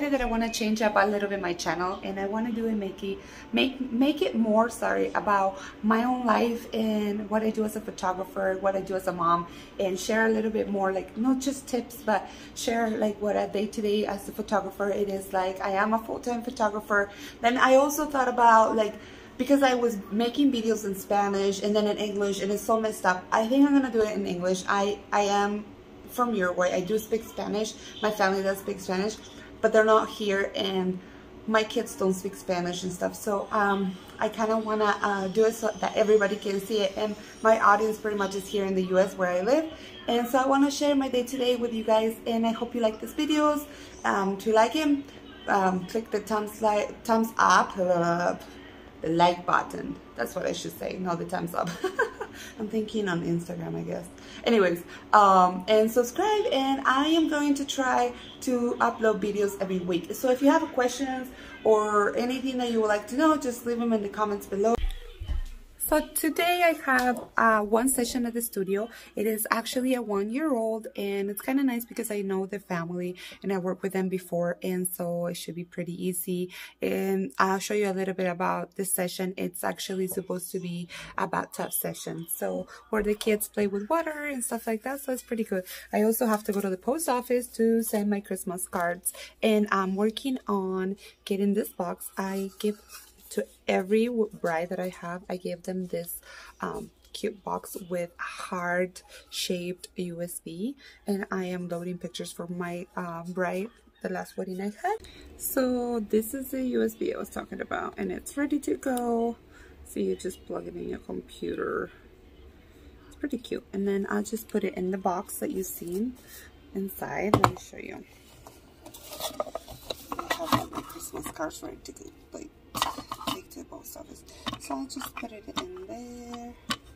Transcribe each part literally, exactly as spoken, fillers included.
decided that I want to change up a little bit my channel, and I want to do it make it make make it more sorry about my own life and what I do as a photographer, what I do as a mom, and share a little bit more, like not just tips, but share like what a day-to-day as a photographer it is like. I am a full-time photographer. Then I also thought about, like, because I was making videos in Spanish and then in English, and it's so messed up, I think I'm gonna do it in English. I I am from Uruguay. I do speak Spanish. My family does speak Spanish, but they're not here, and my kids don't speak Spanish and stuff. So um, I kind of want to uh, do it so that everybody can see it. And my audience pretty much is here in the U S where I live. And so I want to share my day-to-day with you guys. And I hope you like these videos. Um, if you like them, um, click the thumbs, like, thumbs up, uh, the like button. That's what I should say, not the thumbs up. I'm thinking on Instagram, I guess. Anyways, um, and subscribe, and I am going to try to upload videos every week. So if you have questions or anything that you would like to know, just leave them in the comments below. So today I have uh, one session at the studio. It is actually a one-year-old, and it's kind of nice because I know the family and I worked with them before, and so it should be pretty easy. And I'll show you a little bit about this session. It's actually supposed to be a bathtub session, so where the kids play with water and stuff like that, so it's pretty good. I also have to go to the post office to send my Christmas cards, and I'm working on getting this box. I give to every bride that I have, I gave them this um, cute box with heart shaped U S B, and I am loading pictures for my uh, bride, the last wedding I had. So this is the U S B I was talking about, and it's ready to go. So you just plug it in your computer. It's pretty cute. And then I'll just put it in the box that you've seen inside. Let me show you. I have all my Christmas cards ready to go, like take to the post office. So I'll just put it in there,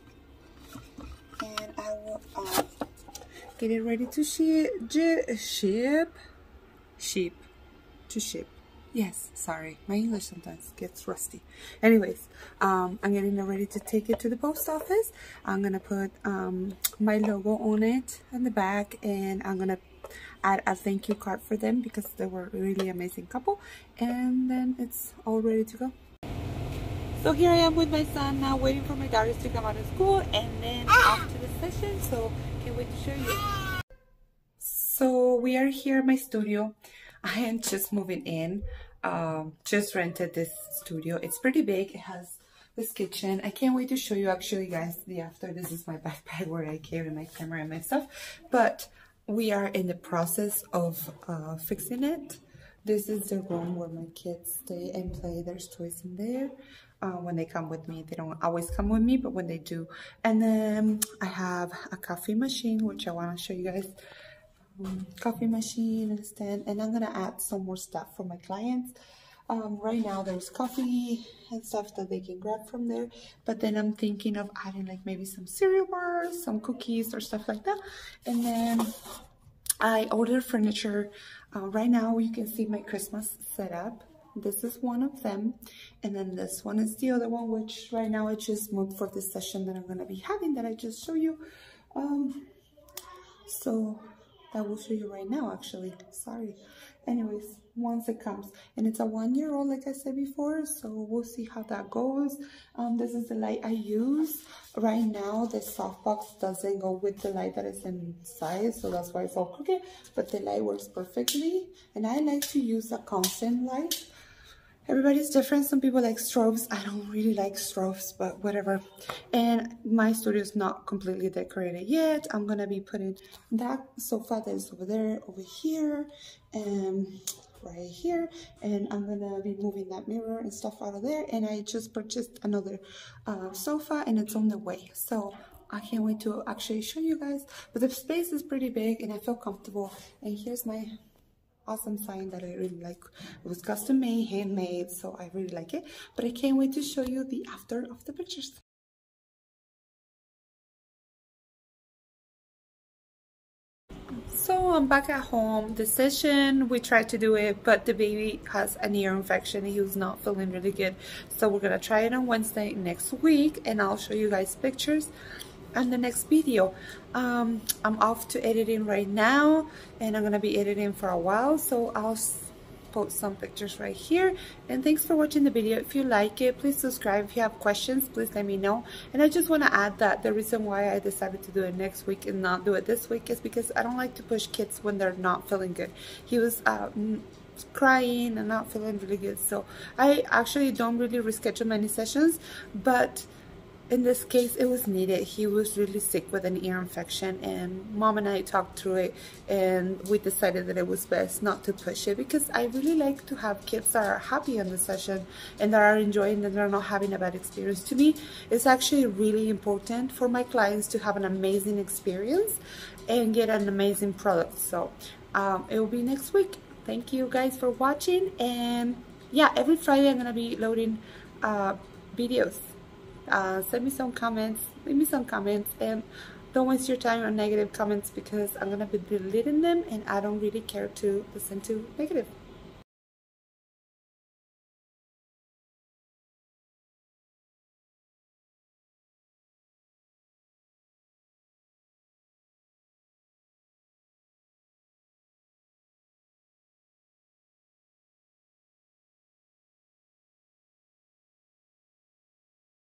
and I will uh, get it ready to ship, ship, ship, to ship. Yes, sorry, my English sometimes gets rusty. Anyways, um, I'm getting it ready to take it to the post office. I'm gonna put um, my logo on it in the back, and I'm gonna add a thank you card for them because they were a really amazing couple, and then it's all ready to go. So here I am with my son now, waiting for my daughters to come out of school, and then off to the session. So can't wait to show you. So we are here at my studio. I am just moving in. Um, just rented this studio. It's pretty big. It has this kitchen. I can't wait to show you actually, guys, the after. This is my backpack where I carry my camera and my stuff. But we are in the process of uh, fixing it. This is the room where my kids stay and play. There's toys in there. Uh, when they come with me, they don't always come with me, but when they do. And then I have a coffee machine, which I want to show you guys. Um, coffee machine and stand, and I'm gonna add some more stuff for my clients. Um, right now there's coffee and stuff that they can grab from there, but then I'm thinking of adding like maybe some cereal bars, some cookies or stuff like that. And then I ordered furniture. Uh, right now you can see my Christmas setup. This is one of them, and then this one is the other one, which right now I just moved for this session that I'm gonna be having, that I just show you. Um, so I will show you right now, actually. Sorry. Anyways, once it comes, and it's a one-year-old, like I said before, so we'll see how that goes. Um, this is the light I use right now. The softbox doesn't go with the light that is inside, so that's why it's all crooked. But the light works perfectly, and I like to use a constant light. Everybody's different. Some people like strobes. I don't really like strobes, but whatever. And my studio is not completely decorated yet. I'm gonna be putting that sofa that is over there, over here, and right here. And I'm gonna be moving that mirror and stuff out of there. And I just purchased another uh, sofa, and it's on the way. So I can't wait to actually show you guys. But the space is pretty big, and I feel comfortable. And here's my awesome sign that I really like. It was custom made, handmade, so I really like it. But I can't wait to show you the after of the pictures. So I'm back at home. The session, we tried to do it, but the baby has an ear infection. He was not feeling really good. So we're gonna try it on Wednesday next week, and I'll show you guys pictures on the next video. um I'm off to editing right now, and I'm gonna be editing for a while, so I'll post some pictures right here. And thanks for watching the video. If you like it, please subscribe. If you have questions, please let me know. And I just want to add that the reason why I decided to do it next week and not do it this week is because I don't like to push kids when they're not feeling good. He was uh, crying and not feeling really good, so I actually don't really reschedule many sessions, but in this case it was needed. He was really sick with an ear infection, and mom and I talked through it, and we decided that it was best not to push it, because I really like to have kids that are happy in the session and that are enjoying, and they're not having a bad experience. To me, it's actually really important for my clients to have an amazing experience and get an amazing product. So um, it will be next week. Thank you guys for watching, and yeah, every Friday I'm gonna be loading uh, videos. Uh, send me some comments, leave me some comments, and don't waste your time on negative comments, because I'm gonna be deleting them and I don't really care to listen to negative.